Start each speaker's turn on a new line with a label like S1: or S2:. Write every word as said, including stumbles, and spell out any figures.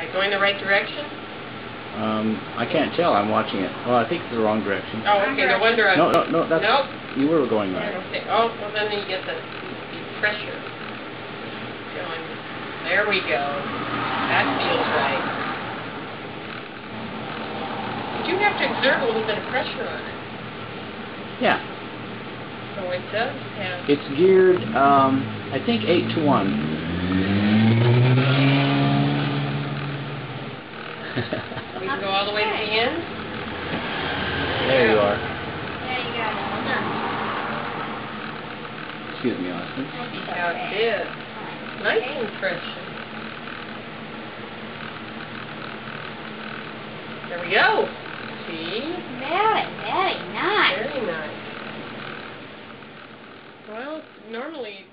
S1: I going the right direction?
S2: Um, I can't tell. I'm watching it. Well, I think it's the wrong direction.
S1: Oh, okay. No wonder I...
S2: No, no, no. That's,
S1: nope.
S2: You were going right.
S1: Okay. Oh, well, then you get the, the pressure going. There we go. That feels right. But you have to exert a little bit of pressure on it.
S2: Yeah.
S1: So it does have...
S2: It's geared, um, I think eight to one.
S1: We can go all the way to the end?
S2: There you are.
S3: There you go. Hold on.
S2: Excuse me, Austin.
S1: See how it is. Nice impression. There we go. See?
S3: Very, very nice.
S1: Very nice. Well, normally